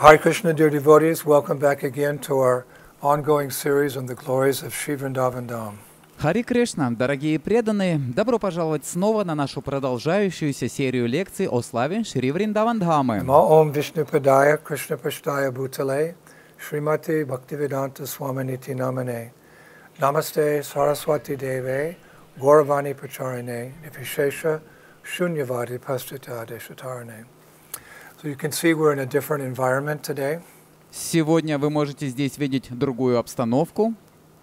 Hare Krishna, dear devotees, welcome back again to our ongoing series on the glories of Sri Vrindavan Dham. Хари Кришна, дорогие преданные, добро пожаловать снова на нашу продолжающуюся серию лекций о славе Шри Вриндаван-дхамы. Namo Om Vishnupadaya Krishna Pashtaya Bhutale Srimati Bhaktivedanta Swaminiti Namane Namaste Saraswati Deve Gauravani Pracharine Nivishesha Shunyavadi Pastita Deshatarane. So you can see we're in a different environment today. Сегодня вы можете здесь видеть другую обстановку.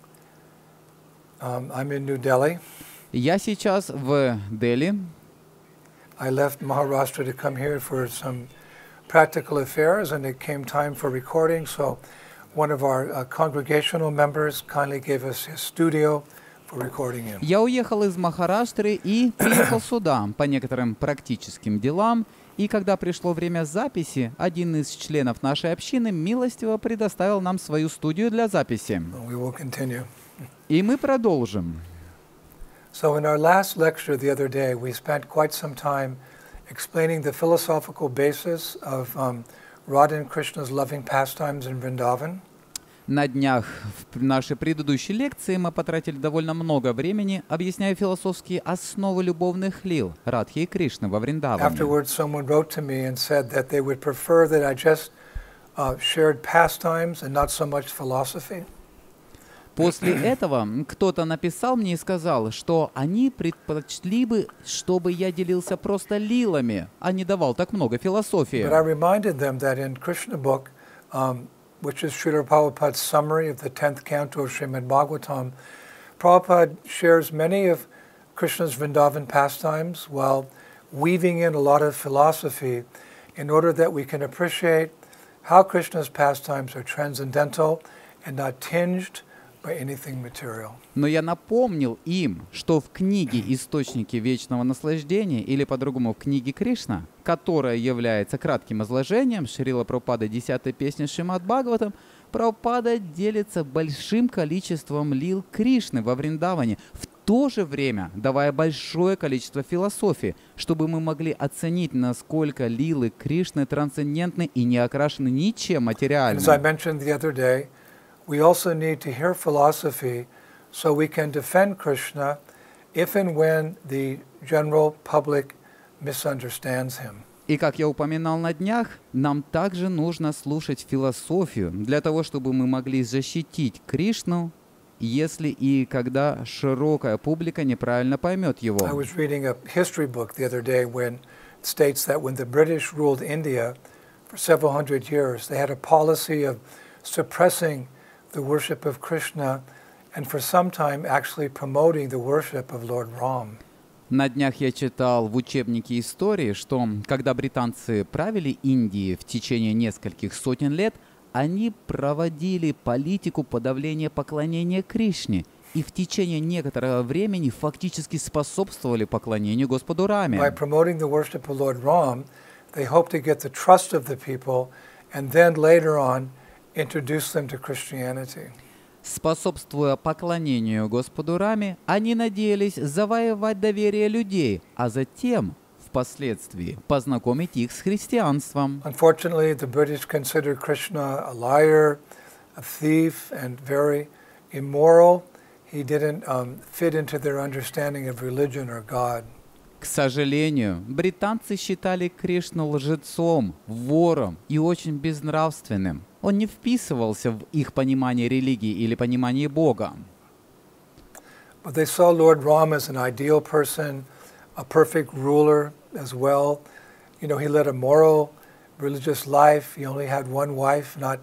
I'm in New Delhi. Я сейчас в Дели. I left Maharashtra to come here for some practical affairs, and it came time for recording, so one of our congregational members kindly gave us his studio for recording in. Я уехал из Махараштры и приехал сюда по некоторым практическим делам. И когда пришло время записи, один из членов нашей общины милостиво предоставил нам свою студию для записи. We will continue. И мы продолжим. So in our last lecture the other day, we spent quite some time explaining the philosophical basis of Radha and Krishna's loving pastimes in Vrindavan. На днях в нашей предыдущей лекции мы потратили довольно много времени, объясняя философские основы любовных лил Радхи и Кришны во Вриндаване. Afterwards, someone wrote to me and said that they would prefer that I just shared pastimes and not so much philosophy. После этого кто-то написал мне и сказал, что они предпочли бы, чтобы я делился просто лилами, а не давал так много философии. But I reminded them that in Krishna book, which is Srila Prabhupada's summary of the 10th canto of Srimad Bhagavatam, Prabhupada shares many of Krishna's Vrindavan pastimes while weaving in a lot of philosophy in order that we can appreciate how Krishna's pastimes are transcendental and not tinged by anything material. Но я напомнил им, что в книге «Источники вечного наслаждения» или по-другому в книге Кришна, которая является кратким изложением Шрила Прабхупады 10-й песни Шримад Бхагаватам, Прабхупада делится большим количеством лил Кришны во Вриндаване, в то же время давая большое количество философии, чтобы мы могли оценить, насколько лилы Кришны трансцендентны и не окрашены ничем материальным. As I mentioned the other day, we also need to hear philosophy so we can defend Krishna if and when the general public misunderstands him. И как я упоминал на днях, нам также нужно слушать философию для того, чтобы мы могли защитить Кришну, если и когда широкая публика неправильно поймет его. I was reading a history book the other day when it states that when the British ruled India for several hundred years, they had a policy of suppressing the worship of Krishna and for some time actually promoting the worship of Lord Ram. На днях я читал в учебнике истории, что когда британцы правили Индией в течение нескольких сотен лет, они проводили политику подавления поклонения Кришне и в течение некоторого времени фактически способствовали поклонению Господу Раме. By promoting the worship of Lord Ram, they hoped to get the trust of the people and then later on introduce them to Christianity. Способствуя поклонению Господу Раме, они надеялись завоевать доверие людей, а затем, впоследствии, познакомить их с христианством. Unfortunately, the British considered Krishna a liar, a thief, and very immoral. He didn't fit into their understanding of religion or God. К сожалению, британцы считали Кришну лжецом, вором и очень безнравственным. Он не вписывался в их понимание религии или понимание Бога. But they saw Lord Ram as an ideal person, a perfect ruler as well. You know, he led a moral, religious life. He only had one wife, not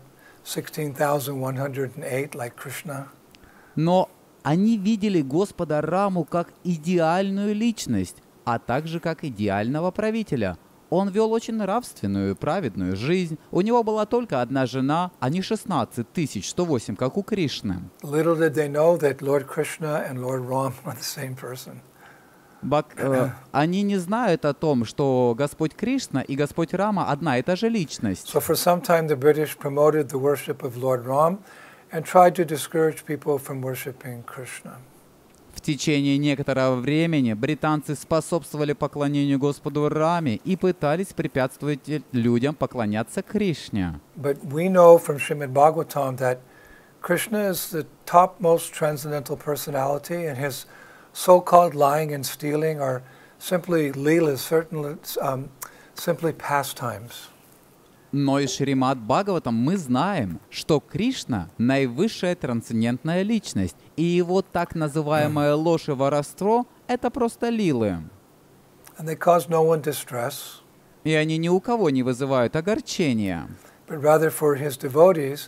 16,108 like Krishna. Но они видели Господа Раму как идеальную личность, а также как идеального правителя. Он вел очень нравственную и праведную жизнь. У него была только одна жена, а не 16 108, как у Кришны. Little did they know that Lord Krishna and Lord Ram are the same person. Они не знают о том, что Господь Кришна и Господь Рама одна и та же личность. So for some time the British promoted the worship of Lord Ram and tried to discourage people from worshiping Krishna. В течение некоторого времени британцы способствовали поклонению Господу Раме и пытались препятствовать людям поклоняться Кришне. But we know from Srimad Bhagavatam that Krishna is the topmost transcendental personality, and his so-called lying and stealing are simply leelas, certainly simply pastimes. Но из Шримад Бхагаватам мы знаем, что Кришна — наивысшая трансцендентная личность, и его так называемое ложь и воровство — это просто лилы. And they cause no one distress, И они ни у кого не вызывают огорчения. but rather for his devotees,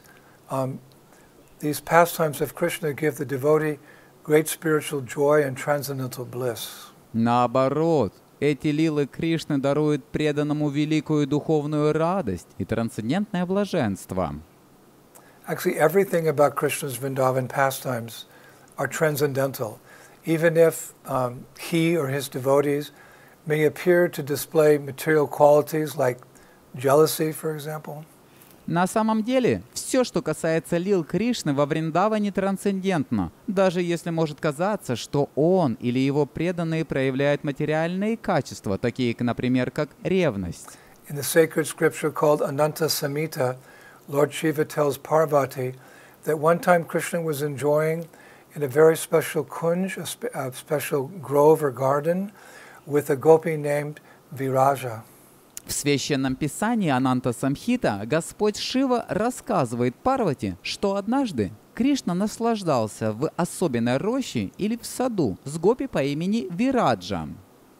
these pastimes of Krishna give the devotee great spiritual joy and transcendental bliss. Наоборот, эти лилы Кришны даруют преданному великую духовную радость и трансцендентное блаженство. Actually, everything about Krishna's Vrindavan pastimes are transcendental, even if he or his devotees may appear to display material qualities like jealousy, for example. На самом деле, все, что касается лил Кришны во Вриндаване, трансцендентно, даже если может казаться, что он или его преданные проявляют материальные качества, такие, например, как ревность. In the sacred scripture called Ananta Samhita, Lord Shiva tells Parvati that one time Krishna was enjoying in a very special kunj, a special grove or garden, with a gopi named Viraja. В Священном Писании Ананта Самхита Господь Шива рассказывает Парвати, что однажды Кришна наслаждался в особенной роще или в саду с гопи по имени Вираджа.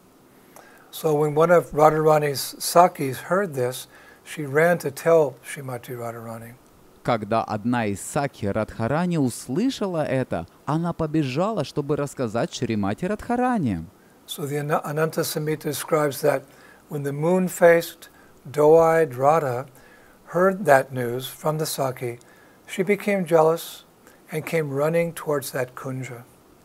So when one of Radharani's Sakis heard this, she ran to tell Srimati Radharani. Когда одна из Саки Радхарани услышала это, она побежала, чтобы рассказать Шримати Радхарани. So the Ananta Samhita describes that when the moon-faced, doe-eyed Radha heard that news from the Saki, she became jealous and came running towards that kunja.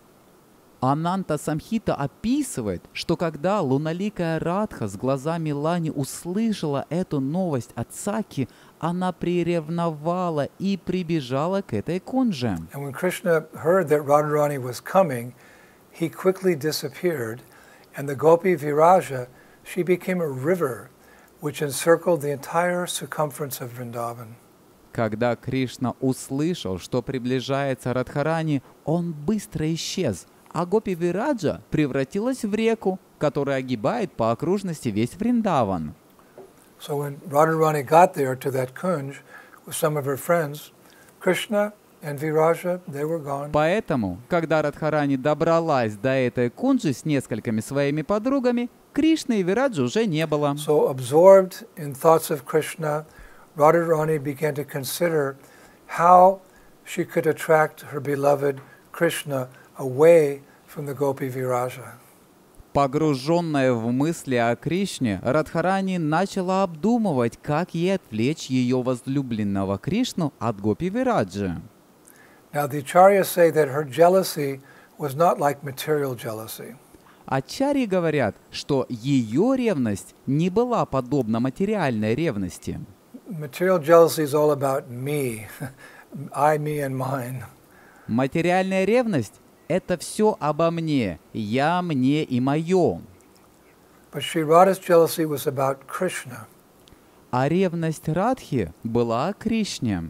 Ананта Самхита описывает, что когда луналикая Радха с глазами Лани услышала эту новость от Саки, она приревновала и прибежала к этой кунже. And when Krishna heard that Radharani was coming, he quickly disappeared, and the Gopi Viraja, she became a river which encircled the entire circumference of Vrindavan. Когда Кришна услышал, что приближается Радхарани, он быстро исчез, а Гопи Вираджа превратилась в реку, которая огибает по окружности весь Вриндаван. So when Radharani got there to that kunj with some of her friends, Krishna and Viraja, they were gone. Поэтому, когда Радхарани добралась до этой кунджи с несколькими своими подругами, Кришны и Вираджи уже не было. So absorbed in thoughts of Krishna, Radharani began to consider how she could attract her beloved Krishna away from the Gopi Viraja. Погруженная в мысли о Кришне, Радхарани начала обдумывать, как ей отвлечь ее возлюбленного Кришну от Гопи Вираджи. Now the acharyas say that her jealousy was not like material jealousy. Ачарьи говорят, что ее ревность не была подобна материальной ревности. Material jealousy is all about me, I, me, and mine. Материальная ревность — это все обо мне, я, мне и мое. But Sri Radha's jealousy was about Krishna. А ревность Радхи была о Кришне.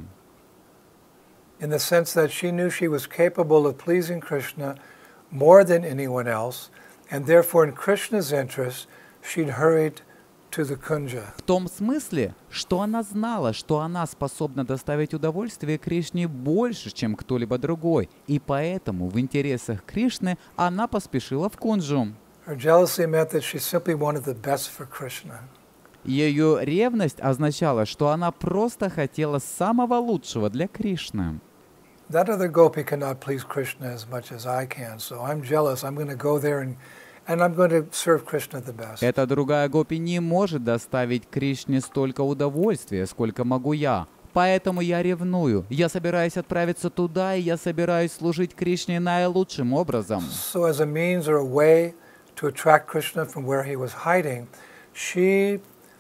In the sense that she knew she was capable of pleasing Krishna more than anyone else, and therefore in Krishna's interest, she'd hurried to the kunja. В том смысле, что она знала, что она способна доставить удовольствие Кришне больше, чем кто-либо другой, и поэтому в интересах Кришны она поспешила в кунджу. Her jealousy meant that she simply wanted the best for Krishna. Ее ревность означала, что она просто хотела самого лучшего для Кришны. That other gopi cannot please Krishna as much as I can, so I'm jealous. I'm going to go there and I'm going to serve Krishna the best. Эта другая гопи не может доставить Кришне столько удовольствия, сколько могу я. Поэтому я ревную. Я собираюсь отправиться туда, и я собираюсь служить Кришне наилучшим образом. So as a means or a way to attract Krishna from where he was hiding, she,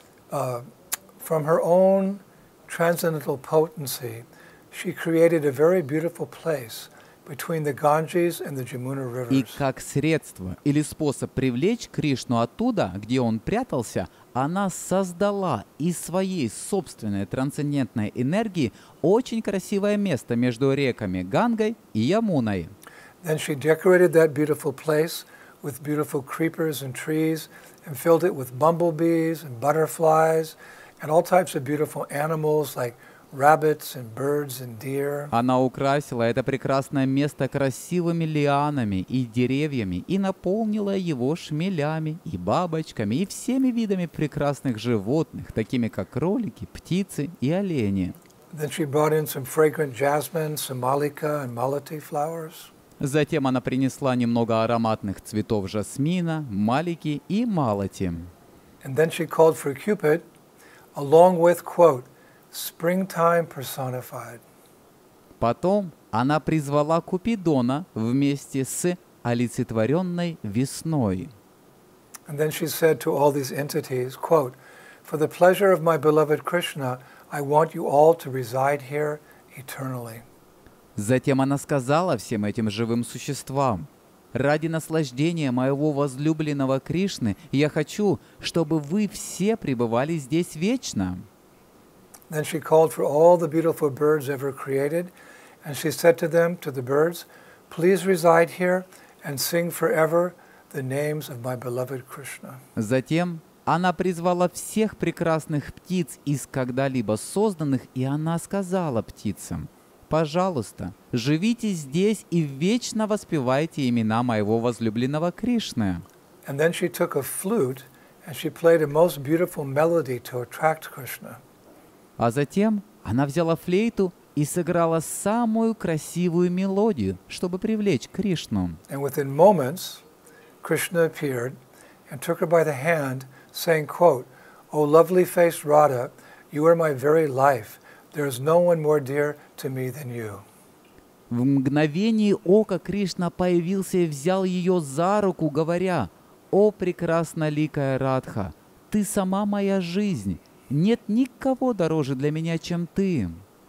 from her own transcendental potency, she created a very beautiful place between the Ganges and the Jamuna И rivers. как средство или способ привлечь Кришну оттуда, где он прятался, она создала из своей собственной трансцендентной энергии очень красивое место между реками Гангой и Ямуной. Then she decorated that beautiful place with beautiful creepers and trees and filled it with bumblebees and butterflies and all types of beautiful animals like rabbits and birds and deer. Она украсила это прекрасное место красивыми лианами и деревьями и наполнила его шмелями и бабочками и всеми видами прекрасных животных, такими как кролики, птицы и олени. Then she brought in some fragrant jasmine, some malika and malati flowers. Затем она принесла немного ароматных цветов жасмина, малики и малати. And then she called for Cupid along with, quote, springtime personified. Потом она призвала Купидона вместе с олицетворенной весной. And then she said to all these entities, quote, for the pleasure of my beloved Krishna, I want you all to reside here eternally. Затем она сказала всем этим живым существам: «Ради наслаждения моего возлюбленного Кришны я хочу, чтобы вы все пребывали здесь вечно». Then she called for all the beautiful birds ever created, and she said to them, to the birds, please reside here and sing forever the names of my beloved Krishna. Затем она призвала всех прекрасных птиц из когда-либо созданных, и она сказала птицам: «Пожалуйста, живите здесь и вечно воспевайте имена моего возлюбленного Кришны». And then she took a flute and she played a most beautiful melody to attract Krishna. А затем она взяла флейту и сыграла самую красивую мелодию, чтобы привлечь Кришну. And within moments, Krishna appeared and took her by the hand, saying, quote, O lovely-faced Radha, you are my very life. There is no one more dear to me than you. В мгновение ока Кришна появился и взял ее за руку, говоря: «О прекрасноликая Радха, ты сама моя жизнь. Нет никого дороже для меня, чем ты».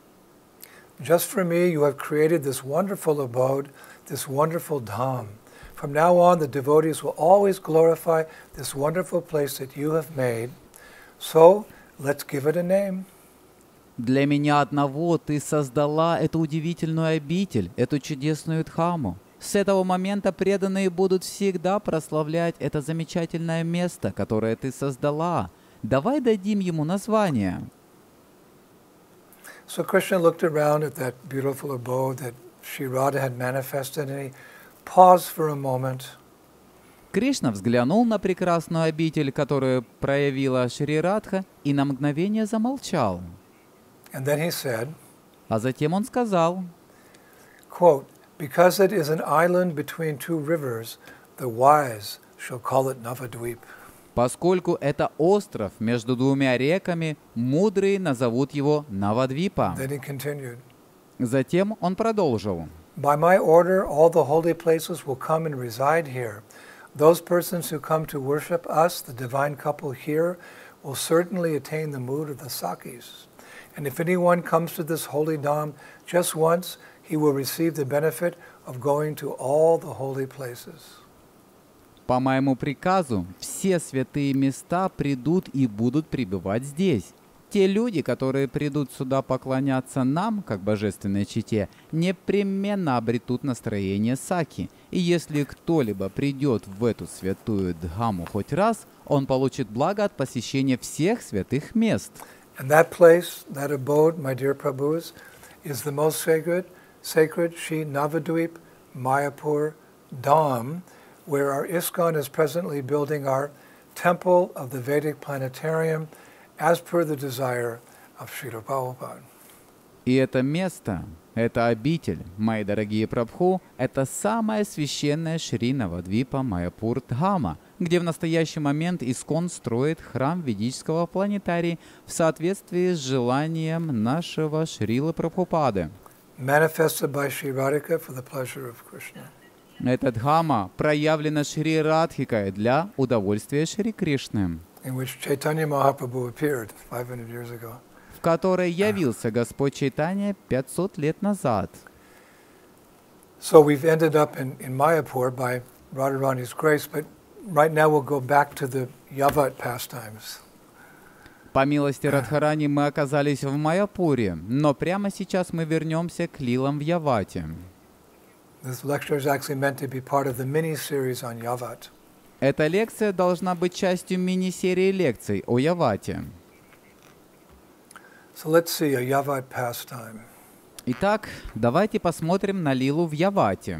Just for me, you have created this wonderful abode, this wonderful dham. From now on, the devotees will always glorify this wonderful place that you have made. So, let's give it a name. Для меня одного ты создала эту удивительную обитель, эту чудесную Дхаму. С этого момента преданные будут всегда прославлять это замечательное место, которое ты создала. Давай дадим ему название. So Krishna looked around at that beautiful abode that Shri Radha had manifested, and he paused for a moment. Кришна взглянул на прекрасную обитель, которую проявила Шри Радха, и на мгновение замолчал. And then he said, А затем он сказал: quote, because it is an island between two rivers, the wise shall call it Navadvip. «Поскольку это остров между двумя реками, мудрые назовут его Навадвипа». Then he continued, Затем он продолжил: by my order, all the holy places will come and reside here. Those persons who come to worship us, the divine couple here, will certainly attain the mood of the Sakis. And if anyone comes to this holy dham just once, he will receive the benefit of going to all the holy places. «По моему приказу все святые места придут и будут пребывать здесь. Те люди, которые придут сюда поклоняться нам, как божественной чете, непременно обретут настроение саки. И если кто-либо придет в эту святую Дхаму хоть раз, он получит благо от посещения всех святых мест». And that place, that abode, my dear Prabhus, is the most sacred Shri Navadvip Mayapur Dham, where our ISKCON is presently building our temple of the Vedic planetarium as per the desire of Srila Prabhupada. И это место, эта обитель, мои дорогие Прабху, это самая священная Шри Навадвипа Майяпур Дхама, где в настоящий момент ИСККОН строит храм ведического планетария в соответствии с желанием нашего Шрилы Прабхупады. Manifested by Sri Radhika for the pleasure of Krishna. Эта Дхама проявлена Шри Радхикой для удовольствия Шри Кришны, In which Chaitanya Mahaprabhu appeared 500 years ago. в которой явился Господь Чайтанья 500 лет назад. So we've ended up in Mayapur by Radharani's grace, but right now we'll go back to the Yavat pastimes. По милости Радхарани мы оказались в Майяпуре, но прямо сейчас мы вернемся к лилам в Явате. This lecture is actually meant to be part of the mini-series on Yavat. Эта лекция должна быть частью мини-серии лекций о Явате. So let's see a Yavat pastime. Итак, давайте посмотрим на лилу в Явате.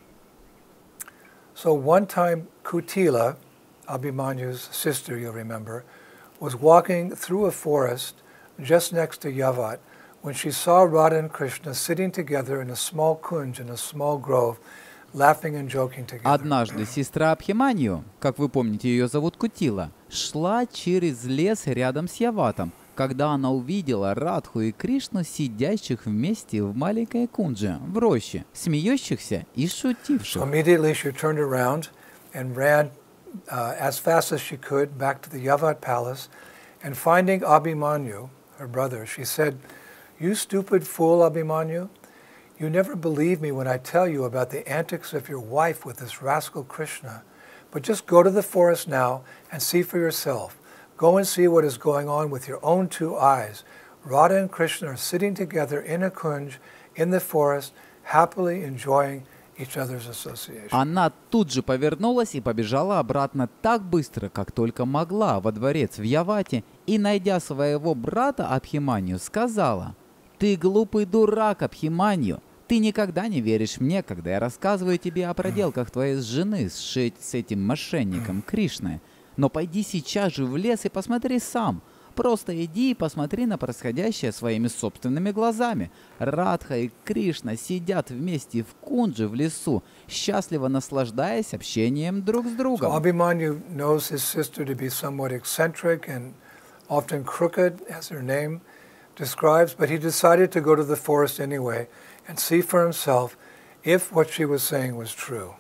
So one time Kutila, Abhimanyu's sister, you'll remember, was walking through a forest just next to Yavat when she saw Radha and Krishna sitting together in a small kunj in a small grove, laughing and joking together. Однажды сестра Абхиманью, как вы помните, ее зовут Кутила, шла через лес рядом с Яватом, когда она увидела Радху и Кришну, сидящих вместе в маленькой кундже, в роще, смеющихся и шутивших. So immediately she turned around and ran as fast as she could back to the Yavat palace, and finding Abhimanyu, her brother, she said, "You stupid fool, Abhimanyu, you never believe me when I tell you about the antics of your wife with this rascal Krishna. But just go to the forest now and see for yourself. Go and see what is going on with your own two eyes. Radha and Krishna are sitting together in a kunj in the forest, happily enjoying each other's association." Она тут же повернулась и побежала обратно так быстро, как только могла, во дворец в Явате, и, найдя своего брата Абхиманью, сказала: «Ты глупый дурак, Абхиманью! Ты никогда не веришь мне, когда я рассказываю тебе о проделках твоей жены с этим мошенником Кришной. Но пойди сейчас же в лес и посмотри сам. Просто иди и посмотри на происходящее своими собственными глазами. Радха и Кришна сидят вместе в кундже в лесу, счастливо наслаждаясь общением друг с So другом». Abhimanyu knows his sister to be somewhat eccentric and often crooked, as her name describes, but he decided to go to the forest anyway and see for himself if what she was saying was true.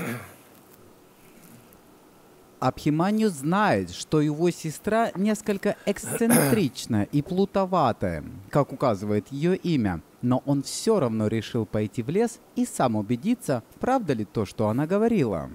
Абхиманью знает, что его сестра несколько эксцентрична и плутоватая, как указывает ее имя, но он все равно решил пойти в лес и сам убедиться, правда ли то, что она говорила.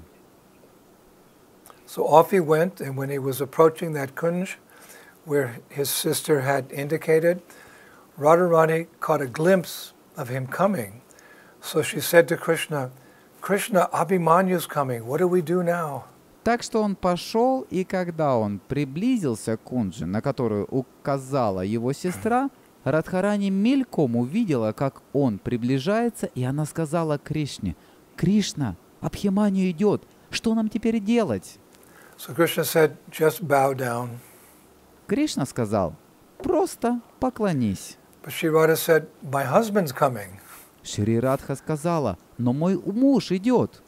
So off he went, and when he was approaching that kunj where his sister had indicated, Radharani caught a glimpse of him coming. So she said to Krishna, "Krishna, Abhimanyu's coming. What do we do now?" Так что он пошел, и когда он приблизился к кундже, на которую указала его сестра, Радхарани мельком увидела, как он приближается, и она сказала Кришне: «Кришна, Абхиманью идет, что нам теперь делать?» So Krishna said, "Just bow down." Кришна сказал: «Просто поклонись». But Shri Radha said, "My husband's coming." Шри Радха сказала: «Но мой муж идет».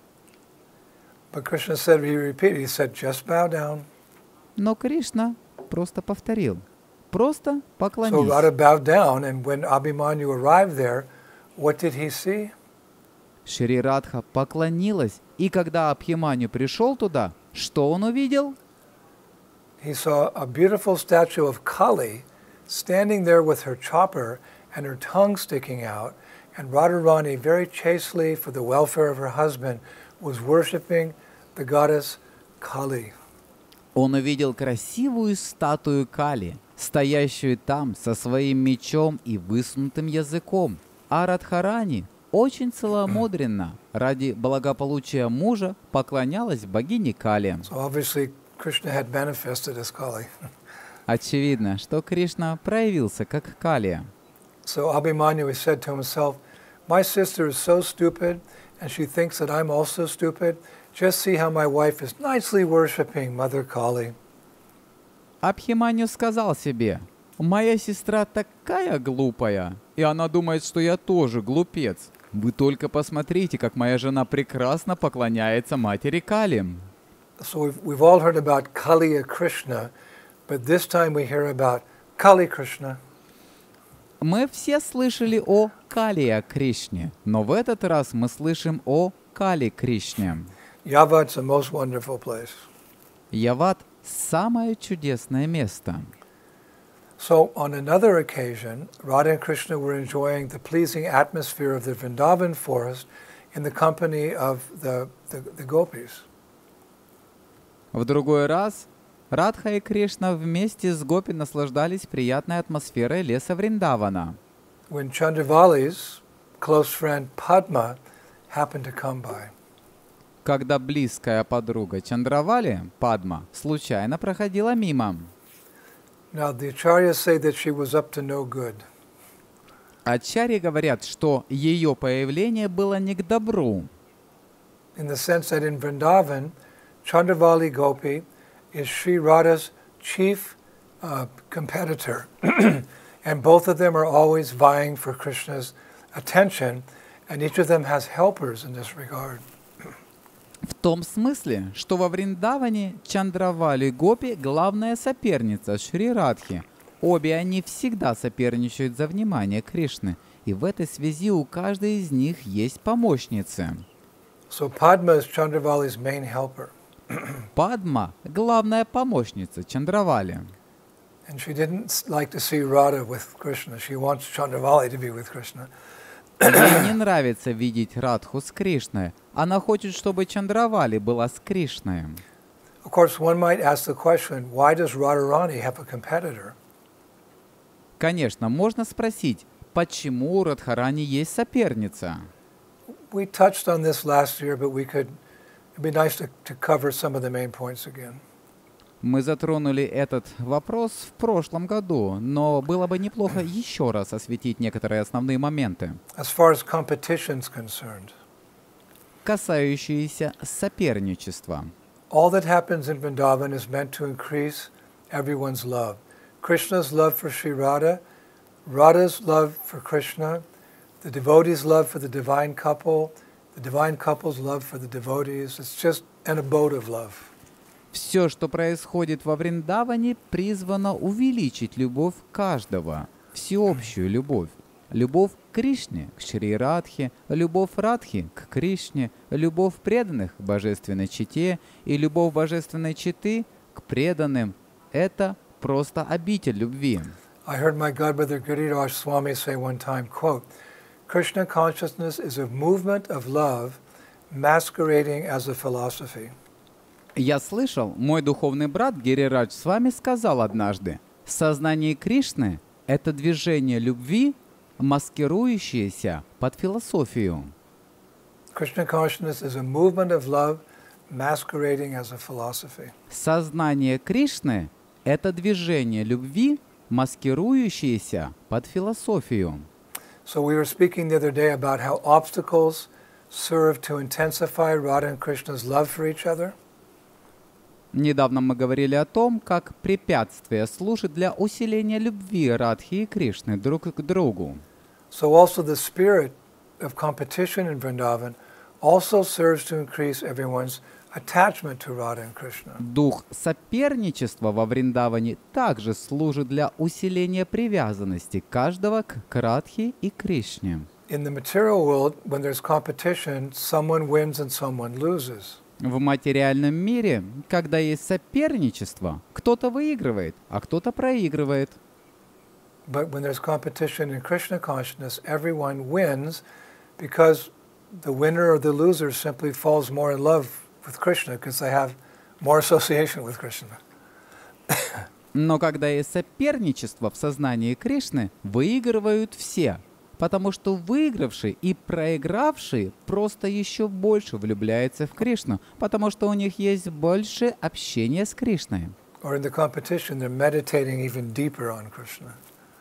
But Krishna said, he repeated, he said, "Just bow down." Но Кришна просто повторил: «Просто So поклонись». Radha bowed down, and when Abhimanyu arrived there, what did he see? Шри Радха поклонилась, и когда Абхиманью пришел туда, что он увидел? He saw a beautiful statue of Kali standing there with her chopper and her tongue sticking out, and Radharani, very chastely for the welfare of her husband, was worshipping the goddess Kali. Он увидел красивую статую Кали, стоящую там со своим мечом и высунутым языком, а Радхарани очень целомудренно ради благополучия мужа поклонялась богине Кали. So obviously Krishna had manifested as Kali. Очевидно, что Кришна проявился как Кали. So Abhimanyu said to himself, "My sister is so stupid, and she thinks that I'm also stupid. Just see how my wife is nicely worshipping Mother Kali." Абхиманью сказал себе: «Моя сестра такая глупая, и она думает, что я тоже глупец. Вы только посмотрите, как моя жена прекрасно поклоняется матери Кали». So we've all heard about Kaliya Krishna, but this time we hear about Kali Krishna. Мы все слышали о Калия Кришне, но в этот раз мы слышим о Кали Кришне. Yavat's a most wonderful place. Яват – самое чудесное место. So on another occasion, Radha and Krishna were enjoying the pleasing atmosphere of the Vrindavan forest in the company of the gopis. В другой раз Радха и Кришна вместе с Гопи наслаждались приятной атмосферой леса Вриндавана, When Chandravali's close friend Padma happened to come by. когда близкая подруга Чандравали, Падма, случайно проходила мимо. Now the acharyas say that she was up to no good. Ачарьи говорят, что ее появление было не к добру, In the sense that in Vrindavan, Chandravali Gopi is Sri Radha's chief competitor. And both of them are always vying for Krishna's attention, and each of them has helpers in this regard. в том смысле, что во Вриндаване Чандравали Гопи главная соперница Шри Радхи. Обе они всегда соперничают за внимание Кришны, и в этой связи у каждой из них есть помощницы. So Padma is Chandravali's main helper. Падма — главная помощница Чандравали. And she didn't like to see Radha with Krishna. She wants Chandravali to be with Krishna. Ей не нравится видеть Радху с Кришной. Она хочет, чтобы Чандравали была с Кришной. Of course, one might ask the question, why does Radharani have a competitor? Конечно, можно спросить, почему у Радхарани есть соперница? We touched on this last year, but it'd be nice to cover some of the main points again. Мы затронули этот вопрос в прошлом году, но было бы неплохо еще раз осветить некоторые основные моменты, As far as competition is concerned, касающиеся соперничества. all that happens in Vrindavan is meant to increase everyone's love. Krishna's love for Sri Radha, Radha's love for Krishna, the devotees' love for the divine couple's love for the devotees. It's just an abode of love. Все, что происходит во Вриндаване, призвано увеличить любовь каждого, всеобщую любовь. Любовь к Кришне, к Шри Радхе, любовь Радхи к Кришне, любовь преданных к божественной чете и любовь божественной четы к преданным – это просто обитель любви. I heard my godbrother Giriraj Swami say one time, quote, Krishna consciousness is a movement of love masquerading as a philosophy. Я слышал, мой духовный брат Гирирадж с вами сказал однажды, сознание Кришны – это движение любви, маскирующееся под философию. Krishna consciousness is a movement of love masquerading as a philosophy. Сознание Кришны – это движение любви, маскирующееся под философию. So we were speaking the other day about how obstacles serve to intensify Radha and Krishna's love for each other. Недавно мы говорили о том, как препятствие служит для усиления любви Радхи и Кришны друг к другу. So also the spirit of competition in Vrindavan also serves to increase everyone's attachment to Radha and Krishna. Дух соперничества во Вриндаване также служит для усиления привязанности каждого к Радхе и Кришне. In the material world, when there's competition, someone wins and someone loses. В материальном мире, когда есть соперничество, кто-то выигрывает, а кто-то проигрывает. But when there's competition in Krishna consciousness, everyone wins because the winner or the loser simply falls more in love with Krishna because they have more association with Krishna. Но когда есть соперничество в сознании Кришны, выигрывают все, потому что выигравший и проигравший просто еще больше влюбляются в Кришну, потому что у них есть больше общения с Кришной. Or in the competition, they're meditating even deeper on Krishna.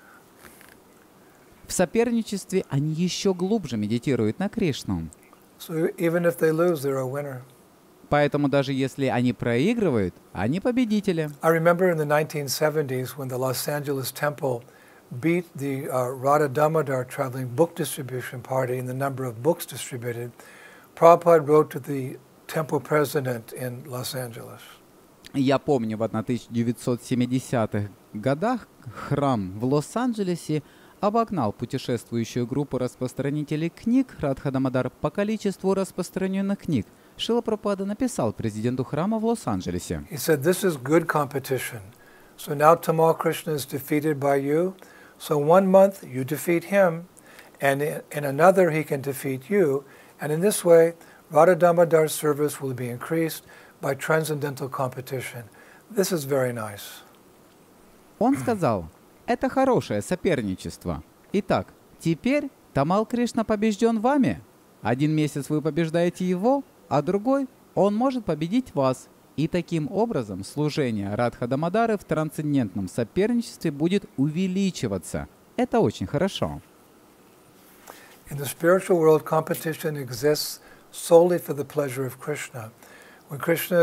В соперничестве они еще глубже медитируют на Кришну. So even if they lose, they're a winner. Поэтому даже если они проигрывают, они победители. I remember in the 1970s when the Los Angeles Temple beat the Radha Damodar traveling book distribution party in the number of books distributed, Prabhupada wrote to the temple president in Los Angeles. Я помню, в 1970-х годах храм в Лос-Анджелесе обогнал путешествующую группу распространителей книг Радха Дамодар по количеству распространенных книг. Шрила Прабхупада написал президенту храма в Лос-Анджелесе. He said, this is good competition. So now Tamal Krishna is defeated by you. So 1 month you defeat him, and in another he can defeat you, And in this way, Radha Damodar's service will be increased by transcendental competition. This is very nice. Он сказал, это хорошее соперничество. Итак, теперь Тамал Кришна побежден вами. Один месяц вы побеждаете его, а другой он может победить вас. И таким образом служение Радха Дамодары в трансцендентном соперничестве будет увеличиваться. Это очень хорошо. In the spiritual world, competition exists solely for the pleasure of Krishna. When Krishna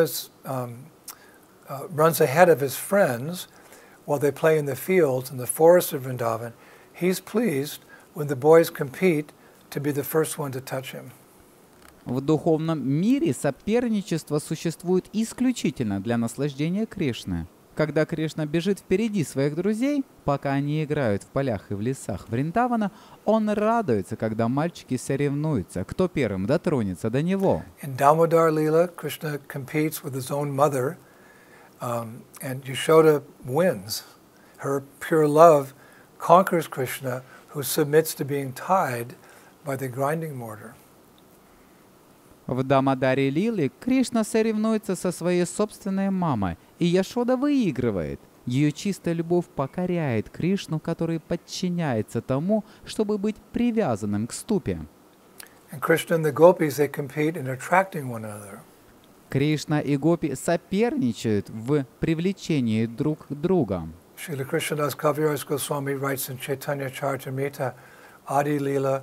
runs ahead of his friends while they play in the fields in the forest of Vrindavan, he's pleased when the boys compete to be the first one to touch him. В духовном мире соперничество существует исключительно для наслаждения Кришны. Когда Кришна бежит впереди своих друзей, пока они играют в полях и в лесах Вриндавана, он радуется, когда мальчики соревнуются, кто первым дотронется до него. In Damodar Leela, Krishna competes with his own mother, and Yashoda wins. Her pure love conquers Krishna, who submits to being tied by the grinding mortar. В Дамодаре Лилы Кришна соревнуется со своей собственной мамой, и Яшода выигрывает. Ее чистая любовь покоряет Кришну, который подчиняется тому, чтобы быть привязанным к ступе. And Krishna and the gopis, they compete in attracting one another. Кришна и гопи соперничают в привлечении друг к другу. Srila Krishnadas Kaviraj Goswami writes in Chaitanya Charitamrita, Adi Leela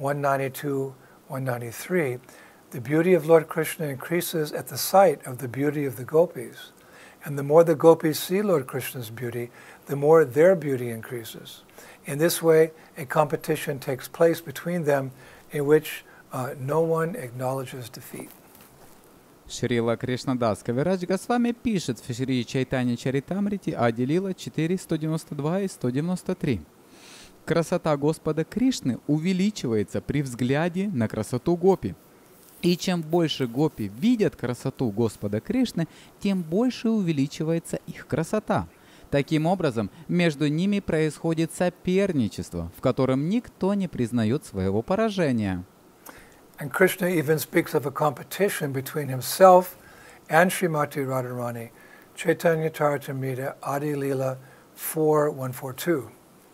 192-193, the beauty of Lord Krishna increases at the sight of the beauty of the gopis. And the more the gopis see Lord Krishna's beauty, the more their beauty increases. In this way, a competition takes place between them in which no one acknowledges defeat. Шрила Кришнадас Кавирадж Госвами пишет в Шри Чайтанья Чаритамрите Ади Лила 4, 192 и 193. Красота Господа Кришны увеличивается при взгляде на красоту гопи. И чем больше гопи видят красоту Господа Кришны, тем больше увеличивается их красота. Таким образом, между ними происходит соперничество, в котором никто не признает своего поражения. And Krishna even speaks of a competition between himself and Srimati Radharani, Chaitanya Charitamrita, Adi Leela 4:142.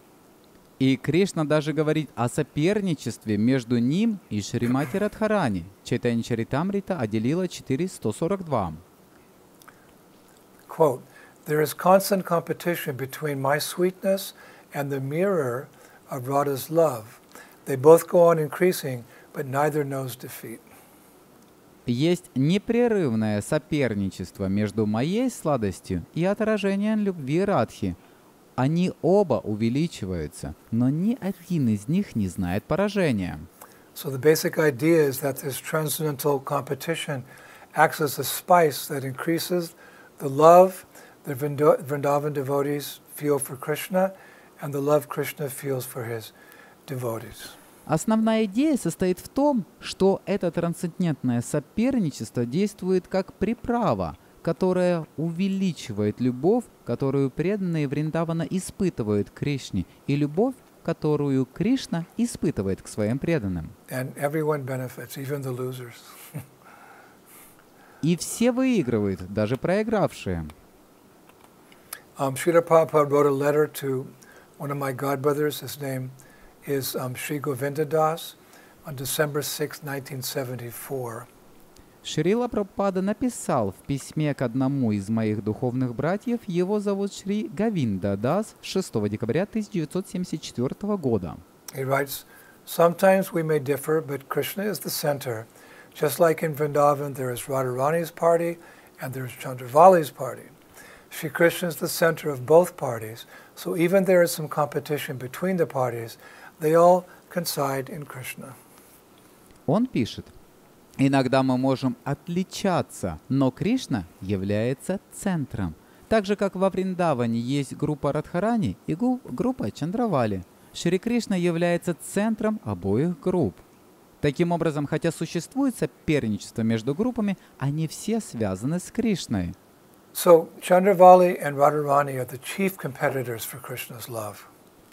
И Кришна даже говорит о соперничестве между ним и Шримати Радхарани, Чайтанья Чаритамрита, Ади Лила 4, 142. Quote, there is constant competition between my sweetness and the mirror of Radha's love. They both go on increasing, but neither knows defeat. Есть непрерывное соперничество между моей сладостью и отражением любви Радхи. Они оба увеличиваются, но ни один из них не знает поражения. So the basic idea is that this transcendental competition acts as a spice that increases the love the Vrindavan devotees feel for Krishna and the love Krishna feels for his devotees. Основная идея состоит в том, что это трансцендентное соперничество действует как приправа, которая увеличивает любовь, которую преданные Вриндавана испытывают к Кришне, и любовь, которую Кришна испытывает к своим преданным. And everyone benefits, even the losers. И все выигрывают, даже проигравшие. Srila Prabhupada wrote a letter to one of my godbrothers. His name is Sri Govinda Das on December 6, 1974. Шрила Прабхупада написал в письме к одному из моих духовных братьев, его зовут Шри Говинда Дас, 6 декабря 1974 года. He writes, sometimes we may differ, but Krishna is the center. Just like in Vrindavan, there is Radharani's party and there is Chandravali's party. Shri Krishna is the center of both parties, so even there is some competition between the parties, they all coincide in Krishna. Он пишет, иногда мы можем отличаться, но Кришна является центром. Так же, как во Вриндаване есть группа Радхарани и группа Чандравали. Шри Кришна является центром обоих групп. Таким образом, хотя существует соперничество между группами, они все связаны с Кришной. So Chandravali and Radharani are the chief competitors for Krishna's love.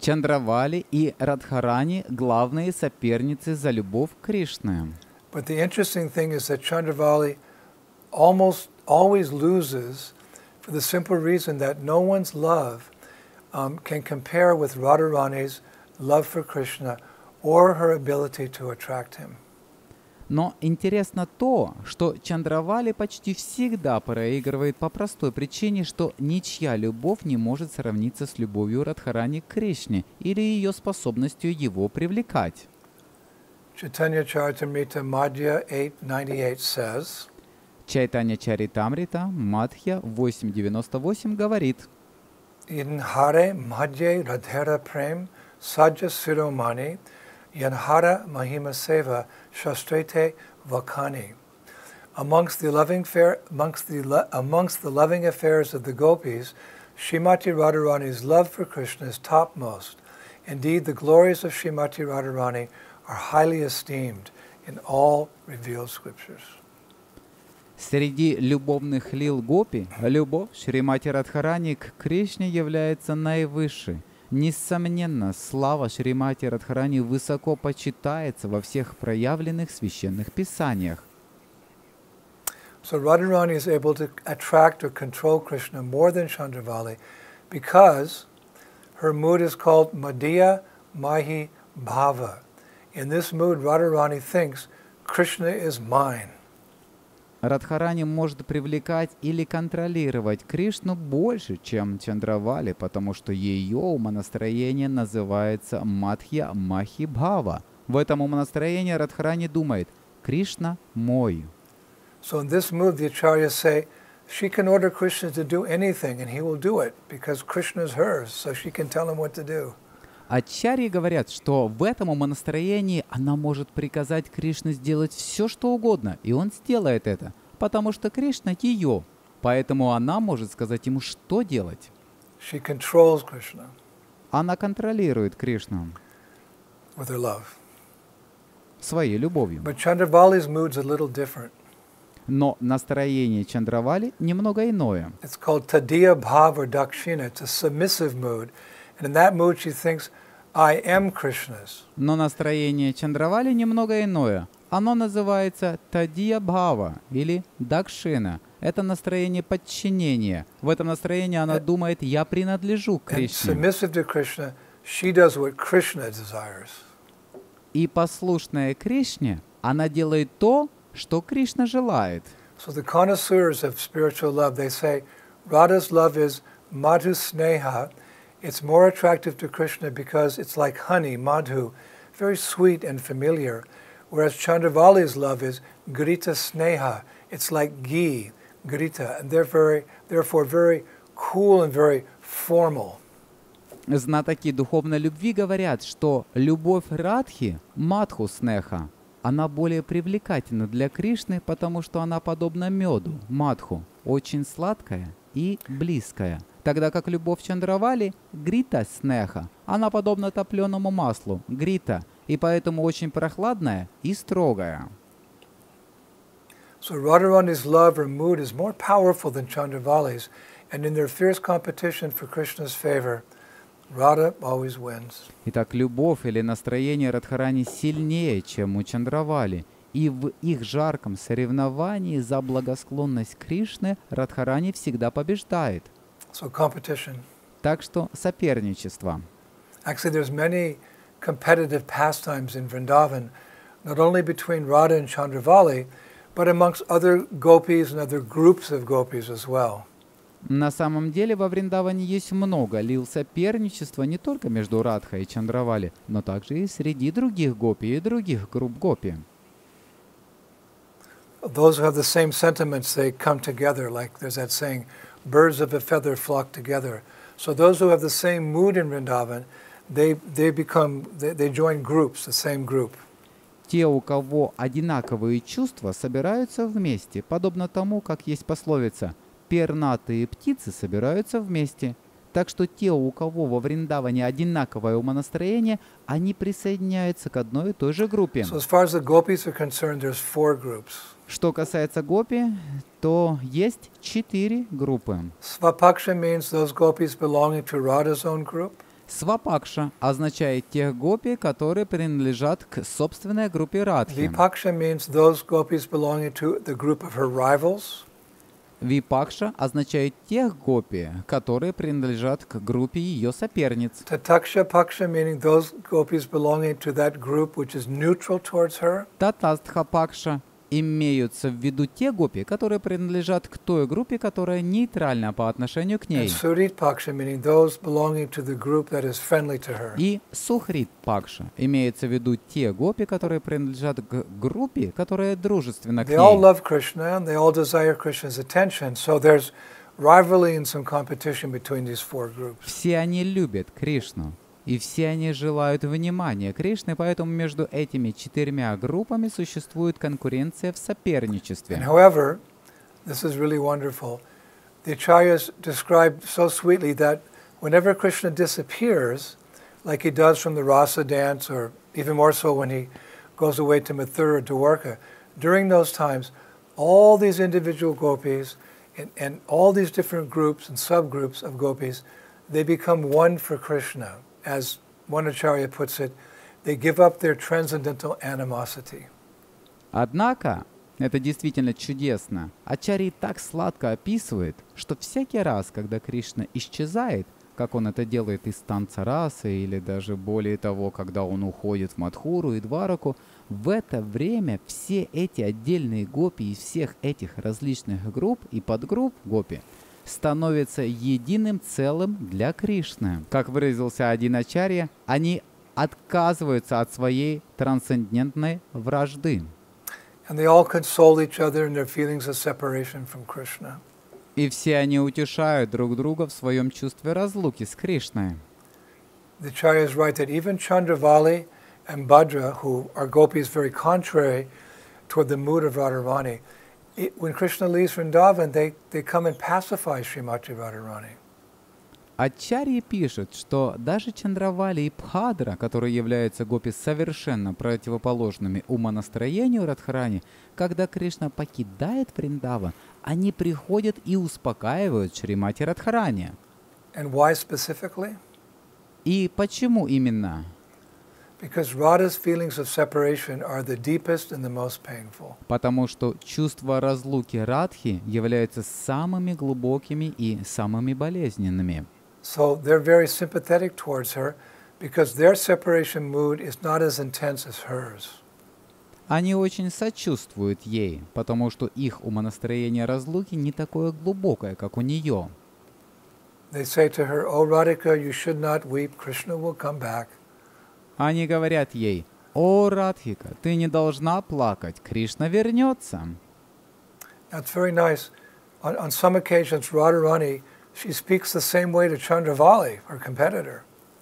Чандравали и Радхарани — главные соперницы за любовь Кришны. But the interesting thing is that Chandravali almost always loses for the simple reason that no one's love can compare with Radharani's love for Krishna or her ability to attract him. Но интересно то, что Чандравали почти всегда проигрывает по простой причине, что ничья любовь не может сравниться с любовью Радхарани к Кришне или ее способностью его привлекать. Chaitanya Charitamrita Madhya 898 says, Чайтанья Чаритамрита, Мадхья 8.98 говорит: Inhare Madhya Radhara Prem Sajja Siromani Yanhara Mahima Seva Shastrete Vakani. Amongst the loving affairs of the gopis, Srimati Radharani's love for Krishna is topmost. Indeed, the glories of Srimati Radharani are highly esteemed in all revealed scriptures. Среди любовных лил гопи любовь Шримати Радхарани к Кришне является наивысшей. Несомненно, слава Шримати Радхарани высоко почитается во всех проявленных священных писаниях. So Radharani is able to attract or control Krishna more than Chandravali because her mood is called Madhya Mahi Bhava. In this mood, Radharani thinks Krishna is mine. Радхарани может привлекать или контролировать Кришну больше, чем Чандравали, потому что ее умонастроение называется Мадхья Махи Бхава. В этом умонастроении Радхарани думает: Кришна мой. So in this mood, the acharyas say she can order Krishna to do anything and he will do it because Krishna is hers, so she can tell him what to do. Ачарьи говорят, что в этом умонастроении она может приказать Кришне сделать все, что угодно, и он сделает это, потому что Кришна ее, поэтому она может сказать ему, что делать. She controls Krishna Она контролирует Кришну with her love. своей любовью. But Chandravali's mood's a little different. Но настроение Чандравали немного иное. It's called Tadiya Bhav or Dakshina. It's a submissive mood. And in that mood she thinks, I am Krishna's. Но настроение Чандравали немного иное. Оно называется Тадия Бхава или Дакшина. Это настроение подчинения. В этом настроении она думает: я принадлежу к And Кришне. submissive to Krishna, she does what Krishna desires. И послушная Кришне, она делает то, что Кришна желает. So the connoisseurs of spiritual love, they say, Radha's love is madhu sneha. It's more attractive to Krishna because it's like honey, madhu, very sweet and familiar. Whereas Chandravali's love is grita sneha. It's like ghee, grita, and therefore very cool and very formal. Знатоки духовной любви говорят, что любовь Радхи, Мадху Снеха, она более привлекательна для Кришны, потому что она подобна меду, Мадху, очень сладкая и близкая. Тогда как любовь Чандравали, Грита Снеха, она подобна топленому маслу, Грита, и поэтому очень прохладная и строгая. So Radharani's love or mood is more powerful than Chandravali's, and in their fierce competition for Krishna's favor, Radha always wins. Итак, любовь или настроение Радхарани сильнее, чем у Чандравали, и в их жарком соревновании за благосклонность Кришны Радхарани всегда побеждает. So competition. Так что соперничество. Actually, there's many competitive pastimes in Vrindavan, not only between Radha and Chandravali, but amongst other gopis and other groups of gopis as well. На самом деле во Вриндаване есть много лил соперничества не только между Радхой и Чандравали, но также и среди других гопи и других групп гопи. Those who have the same sentiments, they come together, like there's that saying, birds of a feather flock together. So those who have the same mood in Vrindavan, they join groups, the same group. Те, у кого одинаковые чувства, собираются вместе, подобно тому, как есть пословица «пернатые птицы собираются вместе». Так что те, у кого во Вриндаване одинаковое умонастроение, они присоединяются к одной и той же группе. So as far as the gopis are concerned, there's 4 groups. Что касается гопи, то есть 4 группы. Svapaksha means those gopis belonging to Radha's own group. Свапакша означает тех гопи, которые принадлежат к собственной группе Радхи. Vipaksha means those gopis belonging to the group of her rivals. Випакша означает тех гопи, которые принадлежат к группе ее соперниц. Tataksha paksha meaning those gopis belonging to that group which is neutral towards her. Татастхапакша имеются в виду те гопи, которые принадлежат к той группе, которая нейтральна по отношению к And ней. Surit paksha meaning those belonging to the group that is friendly to her. И Сухрит Пакша имеется в виду те гопи, которые принадлежат к группе, которая дружественна к They all ней. love Krishna and they all desire Krishna's attention. So there's rivalry and some competition between these four groups. Все они любят Кришну, и все они желают внимания Кришны, поэтому между этими четырьмя группами существует конкуренция в And соперничестве. however, this is really wonderful. The acharyas described so sweetly that whenever Krishna disappears, like he does from the rasa dance, or even more so when he goes away to Mathura or Dwarka, during those times, all these individual gopis and all these different groups and subgroups of gopis, they become one for Krishna. As one acharya puts it, they give up their transcendental animosity. Однако, это действительно чудесно. Ачарья так сладко описывает, что всякий раз, когда Кришна исчезает, как он это делает из танца расы, или даже более того, когда он уходит в Мадхуру и Двараку, в это время все эти отдельные гопи из всех этих различных групп и подгрупп гопи становятся единым целым для Кришны. Как выразился один ачарья, они отказываются от своей трансцендентной вражды. And they all console each other in their feelings of separation from Krishna. И все они утешают друг друга в своем чувстве разлуки с Кришной. The acharyas write that even Chandravali and Bhadra, who are gopis very contrary toward the mood of Radharani, when Krishna leaves Vrindavan, they come and pacify Srimati Radharani. Ачарья пишет, что даже Чандравали и Бхадра, которые являются гопи совершенно противоположными умонастроению Радхарани, когда Кришна покидает Вриндаван, они приходят и успокаивают Шримати Радхарани. And why specifically? И почему именно? Because Radha's feelings of separation are the deepest and the most painful. Потому что чувства разлуки Радхи являются самыми глубокими и самыми болезненными. So they're very sympathetic towards her because their separation mood is not as intense as hers. Они очень сочувствуют ей, потому что их умонастроение разлуки не такое глубокое, как у нее. They say to her, "Oh Radhika, you should not weep. Krishna will come back." Они говорят ей: «О, Радхика, ты не должна плакать, Кришна вернется». That's very nice. On some occasions, Radharani, she speaks the same way to Chandravali, her competitor.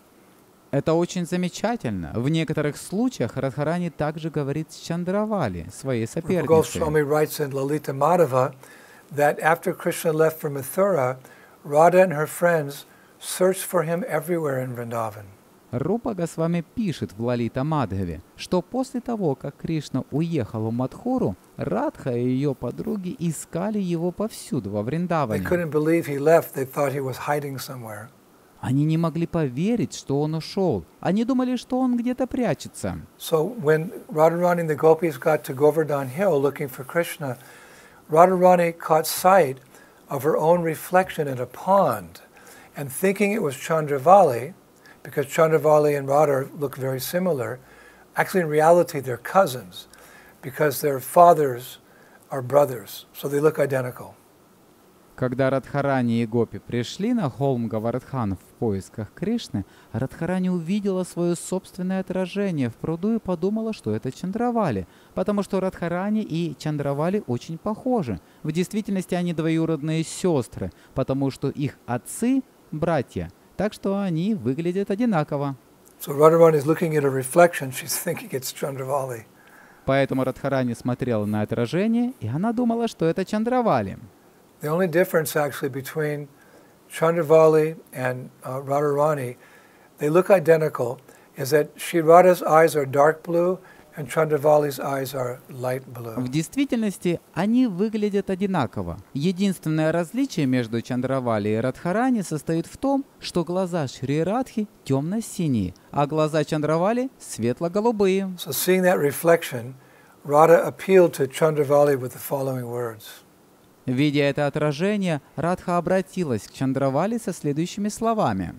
Это очень замечательно. В некоторых случаях Радхарани также говорит с Чандравали, своей Rupa соперницей. Goswami writes in Lalita Madhava that after Krishna left for Mathura, Radha and her friends searched for him everywhere in Vrindavan. Рупа Госвами пишет в Лалита Мадхаве, что после того, как Кришна уехал в Мадхуру, Радха и ее подруги искали его повсюду во They Вриндаване. couldn't believe he left. They thought he was hiding somewhere. Они не могли поверить, что он ушел. Они думали, что он где-то прячется. So when Radharani and the gopis got to Govardhan Hill looking for Krishna, Radharani caught sight of her own reflection in a pond, and thinking it was Chandravali, because Chandravali and Radha look very similar, actually in reality they're cousins, because their fathers are brothers, so they look identical. Когда Радхарани и Гопи пришли на холм Гавардхан в поисках Кришны, Радхарани увидела свое собственное отражение в пруду и подумала, что это Чандравали, потому что Радхарани и Чандравали очень похожи. В действительности они двоюродные сестры, потому что их отцы – братья, так что они выглядят одинаково. So Radharani is looking at a reflection, she's thinking it's Chandravali. Поэтому Радхарани смотрела на отражение, и она думала, что это Чандравали. The only difference actually between Chandravali and Radharani, they look identical, is that Shri Radha's eyes are dark blue and Chandravali's eyes are light В blue. действительности они выглядят одинаково. Единственное различие между Чандравали и Радхарани состоит в том, что глаза Шри Радхи темно-синие, а глаза Чандравали светло-голубые. So seeing that reflection, Radha appealed to Chandravali with the following words. Видя это отражение, Радха обратилась к Чандравали со следующими словами.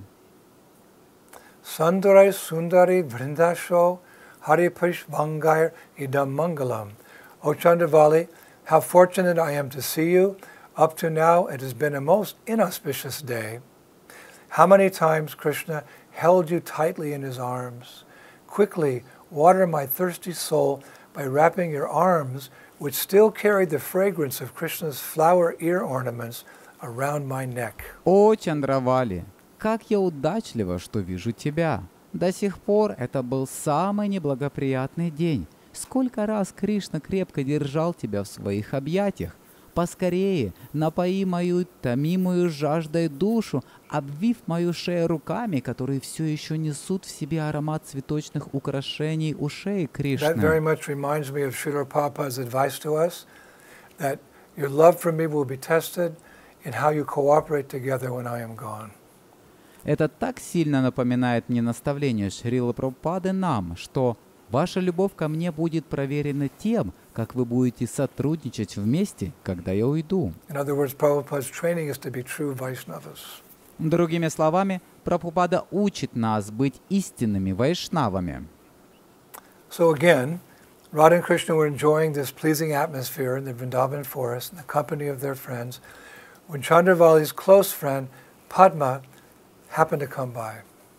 Sundarai Sundari Vrindasho Haripish Vangair Idam Mangalam. O Chandravali, how fortunate I am to see you. Up to now it has been a most inauspicious day. How many times Krishna held you tightly in his arms. Quickly water my thirsty soul by wrapping your arms, which still carried the fragrance of Krishna's flower ear ornaments, around my neck. «О, Чандравали, как я удачлива, что вижу тебя! До сих пор это был самый неблагоприятный день. Сколько раз Кришна крепко держал тебя в своих объятиях. Поскорее напои мою томимую жаждой душу, обвив мою шею руками, которые все еще несут в себе аромат цветочных украшений у шеи That very Кришны». much reminds me of Srila Prabhupada's advice to us, that your love for me will be tested in how you cooperate together when I am gone. Это так сильно напоминает мне наставление Шрилы Прабхупады нам, что ваша любовь ко мне будет проверена тем, как вы будете сотрудничать вместе, когда я уйду. In other words, Prabhupada's training is to be true Vaishnavas. Другими словами, Прабхупада учит нас быть истинными вайшнавами. So again, Radha and Krishna were enjoying this pleasing atmosphere in the Vrindavan forest in the company of their friends when Chandravali's close friend Padma happened to come by.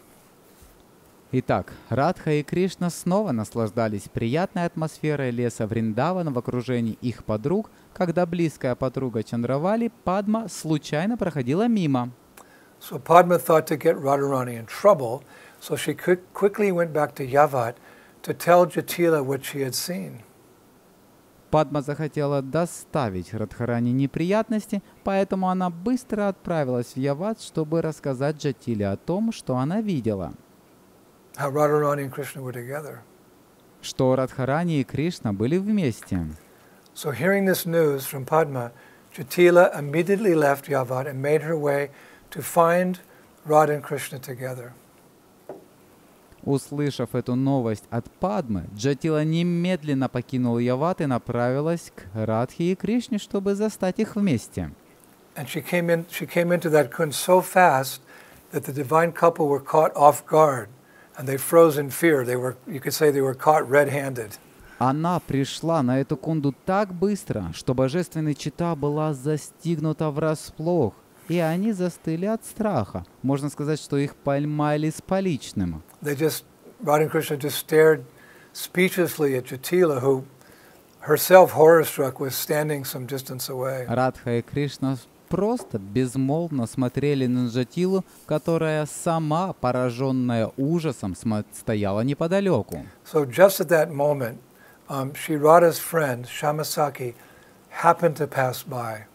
Итак, Радха и Кришна снова наслаждались приятной атмосферой леса Вриндавана в окружении их подруг, когда близкая подруга Чандравали, Падма, случайно проходила мимо. So Padma thought to get Radharani in trouble, so she quickly went back to Yavat to tell Jatila what she had seen. Падма захотела доставить Радхарани неприятности, поэтому она быстро отправилась в Яват, чтобы рассказать Джатиле о том, что она видела. How Radharani and Krishna were together. Что Радхарани и Кришна были вместе. So hearing this news from Padma, Jatila immediately left Yavat and made her way to find Radha and Krishna together. Услышав эту новость от Падмы, Джатила немедленно покинула Яват и направилась к Радхе и Кришне, чтобы застать их вместе. And she came into that kund so fast that the divine couple were caught off guard and they froze in fear. You could say they were caught red-handed. Она пришла на эту кунду так быстро, что божественная чета была застигнута врасплох, и они застыли от страха. Можно сказать, что их поймали с поличным. Radha and Krishna just stared speechlessly at Jatila, who herself horror-struck was standing some distance away. Радха и Кришна просто безмолвно смотрели на Джатилу, которая сама, пораженная ужасом, стояла неподалеку. So just at that moment, Shri Radha's friend, Shamasaki, happened to pass by.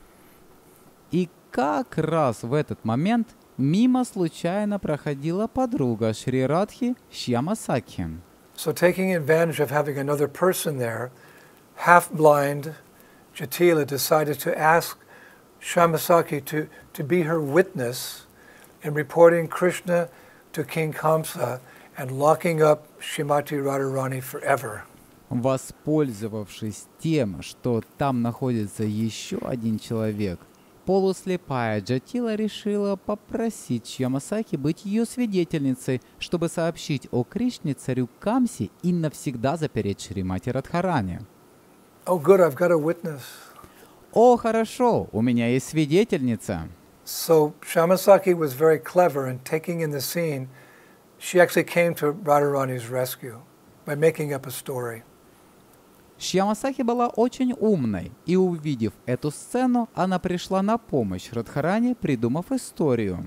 И как раз в этот момент мимо случайно проходила подруга Шри Радхи Шьямасаки. So taking advantage of having another person there, half-blind Jatila decided to ask Shamasaki to be her witness in reporting Krishna to King Kamsa and locking up Shrimati Radharani forever. Воспользовавшись тем, что там находится еще один человек, полуслепая Джатила решила попросить Шьямасаки быть ее свидетельницей, чтобы сообщить о Кришне царю Камсе и навсегда запереть Шримати Радхарани. Oh, good, I've got a witness. О, хорошо, у меня есть свидетельница. So Shamasaki was very clever in taking in the scene. She actually came to Radharani's rescue by making up a story. Шьямасаки была очень умной, и увидев эту сцену, она пришла на помощь Радхарани, придумав историю.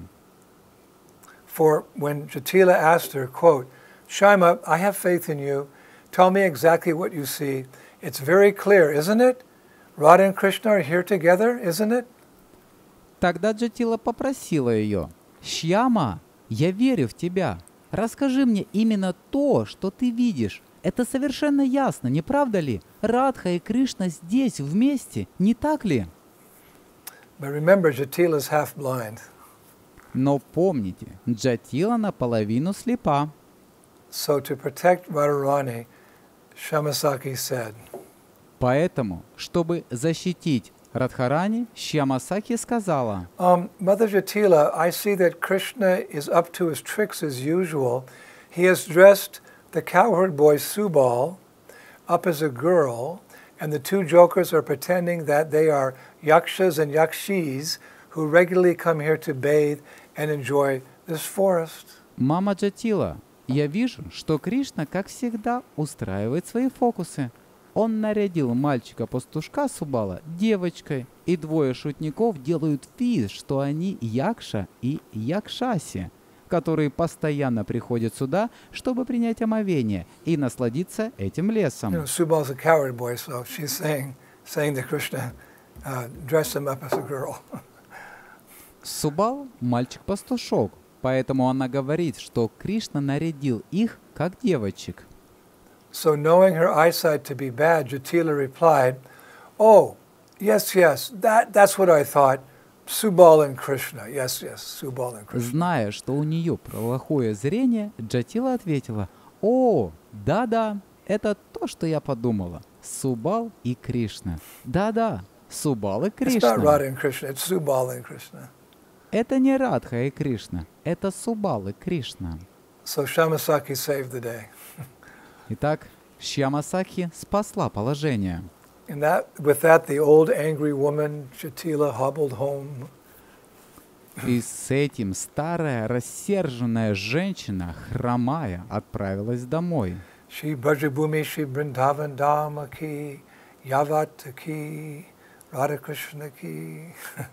For when Jatila asked her, quote, Shima, I have faith in you. Tell me exactly what you see. It's very clear, isn't it? Radha and Krishna are here together, isn't it? Тогда Джатила попросила ее: «Шьяма, я верю в тебя. Расскажи мне именно то, что ты видишь. Это совершенно ясно, не правда ли? Радха и Кришна здесь, вместе, не так ли? But remember, Jatila's half blind. Но помните, Джатила наполовину слепа. So to protect Radharani, Shamasaki said, Поэтому, чтобы защитить Радхарани, Шьямасаки сказала: Mother Jatila, I see that Krishna is up to his tricks as usual. He has dressed the cowherd boy Subal up as a girl, and the two jokers are pretending that they are yakshas and yakshis who regularly come here to bathe and enjoy this forest. «Мама Джатила, я вижу, что Кришна, как всегда, устраивает свои фокусы. Он нарядил мальчика-пастушка Субала девочкой, и двое шутников делают вид, что они Якша и Якшаси, которые постоянно приходят сюда, чтобы принять омовение и насладиться этим лесом». Subal's a cowherd boy, so she's saying that Krishna dressed him up as a girl. Субал – мальчик-пастушок, поэтому она говорит, что Кришна нарядил их как девочек. So knowing her eyesight to be bad, Jatila replied, "Oh, yes, that's what I thought. Subal and Krishna. Yes, Subal and Krishna." Зная, что у нее плохое зрение, Джатила ответила: «О, да-да, это то, что я подумала. Субал и Кришна. Да-да, Субал и It's not Кришна». Radha and Krishna, it's Subal and Krishna. Это не Радха и Кришна, это Субал и Кришна. So Shamasaki saved the day. Итак, Шьямасаки спасла положение. With that, the old angry woman, Jatila, hobbled home. И с этим старая рассерженная женщина, хромая, отправилась домой. Shri Brajabhumi, Shri Vrindavan Dhama ki, Yavat ki, Radha Krishna ki.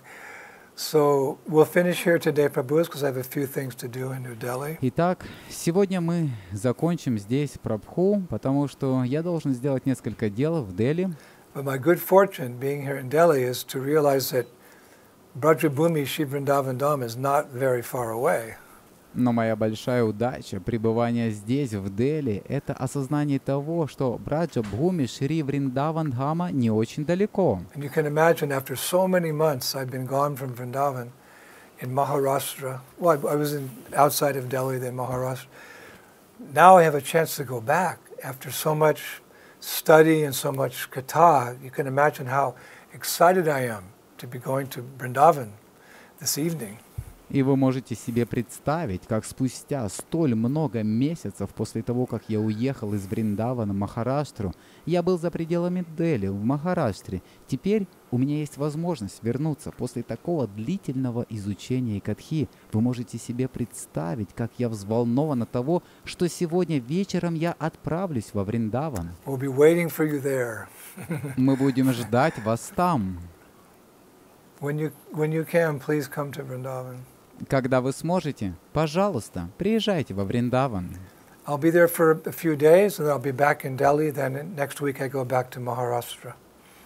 So we'll finish here today, Prabhu, because I have a few things to do in New Delhi. Итак, сегодня мы закончим здесь Прабху, потому что я должен сделать несколько дел в Дели. But my good fortune being here in Delhi is to realize that Brajabhumi, Shri Vrindavan Dham is not very far away. Но моя большая удача пребывания здесь, в Дели, это осознание того, что Браджа Бхуми Шри Вриндаван Дхама не очень далеко. And you can imagine, after so many months I've been gone from Vrindavan in Maharashtra. Well, I was outside of Delhi, then Maharashtra. Now I have a chance to go back after so much study and so much katha. You can imagine how excited I am to be going to Vrindavan this evening. И вы можете себе представить, как спустя столь много месяцев после того, как я уехал из Вриндавана в Махараштру, я был за пределами Дели, в Махараштре. Теперь у меня есть возможность вернуться после такого длительного изучения катхи. Вы можете себе представить, как я взволнован от того, что сегодня вечером я отправлюсь во Вриндаван. We'll be waiting for you there. Мы будем ждать вас там. When you can, please come to Vrindavan. Когда вы сможете, пожалуйста, приезжайте во Вриндаван. I'll be there for a few days, and I'll be back in Delhi. Then next week I go back to Maharashtra.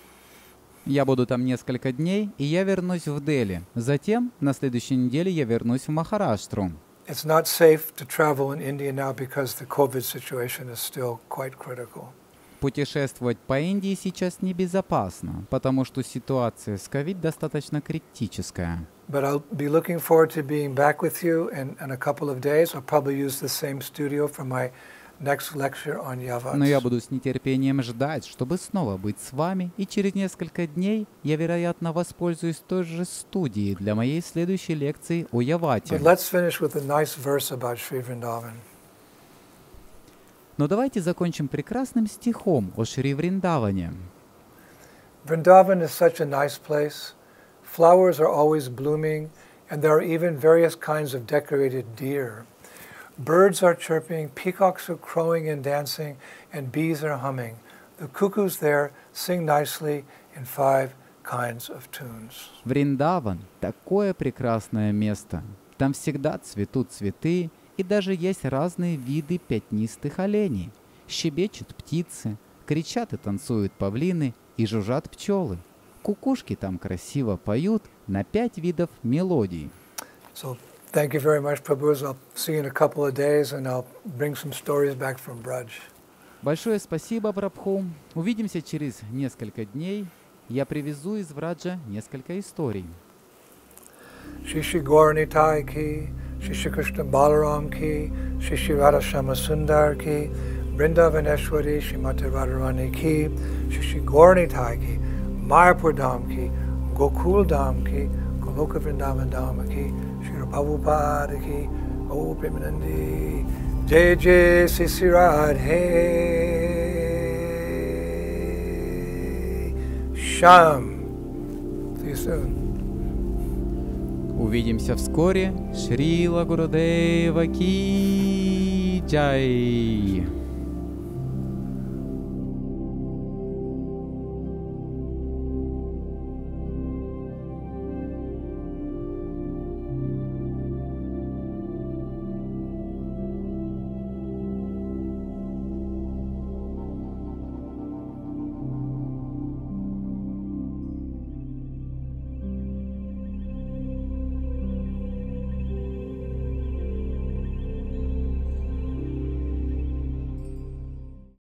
Я буду там несколько дней, и я вернусь в Дели. Затем, на следующей неделе, я вернусь в Махараштру. It's not safe to travel in India now because the COVID situation is still quite critical. Путешествовать по Индии сейчас небезопасно, потому что ситуация с ковид достаточно критическая. But I'll be looking forward to being back with you in a couple of days. I'll probably use the same studio for my next lecture on Yavats. Но я буду с нетерпением ждать, чтобы снова быть с вами, и через несколько дней я, вероятно, воспользуюсь той же студией для моей следующей лекции о Явате. But let's finish with a nice verse about Sri Vrindavan. Но давайте закончим прекрасным стихом о Шри Вриндаване. Vrindavan is such a nice place. Flowers are always blooming, and there are even various kinds of decorated deer. Birds are chirping, peacocks are crowing and dancing, and bees are humming. The cuckoos there sing nicely in 5 kinds of tunes. Вриндаван – такое прекрасное место. Там всегда цветут цветы, и даже есть разные виды пятнистых оленей. Щебечут птицы, кричат и танцуют павлины, и жужжат пчелы. Кукушки там красиво поют на 5 видов мелодий. So thank you very much, Prabhu. I'll see you in a couple of days, and I'll bring some stories back from Braj. Большое спасибо, Прабху. Увидимся через несколько дней. Я привезу из Враджа несколько историй. Shri Shri Gaur Nitai ki, Shri Shri Krishna Balaram ki, Shri Shri Radha Shama Sundar ki, Vrindavaneshwari Shrimati Radharani ki, Shri Shri Gaur Nitai ki, Mayapur Dham ki, Gokul Dham ki, Goloka Vrindavan Dham ki, Shri Prabhupada ki, O Premanandi, Jai Jai Sri Sri Radhe Sham. See you soon. Увидимся вскоре. Шрила Гурудева ки джай.